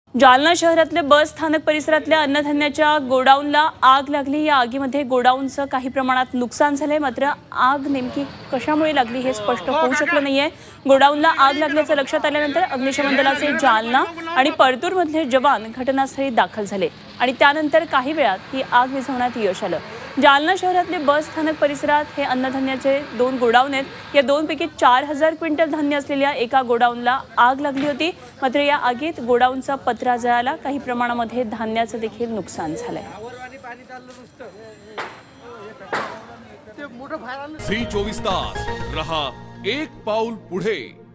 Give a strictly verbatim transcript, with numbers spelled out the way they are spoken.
जालना शहरातल्या बस स्थानक परिसरातल्या अन्नधान्याच्या गोडाऊनला आग लागली। या आगीमध्ये गोडाऊनचं काही प्रमाणात नुकसान झालंय, मात्र आग नेमकी कशामुळे लागली हे स्पष्ट होऊ शकलं नाहीये। गोडाऊनला आग लागल्याचं लक्षात आल्यानंतर अग्निशमन दलाचे जालना आणि परतूरमधले जवान घटनास्थळी दाखल झाले आणि त्यानंतर काही वेळात ही आग विझवण्यात यश आलं। जालना शहरातले बस स्थानक परिसरात हे अन्नधान्याचे दोन गोडाऊन आहेत। या दोनपैकी चार हजार क्विंटल धान्य असलेल्या एका गोडाऊनला आग लागली होती, मात्र या आगीत गोडाऊनचा पत्रा जळाला। काही प्रमाणामध्ये धान्याचं देखील नुकसान झालंय। झी चोवीस तास रहा एक पाऊल पुढे।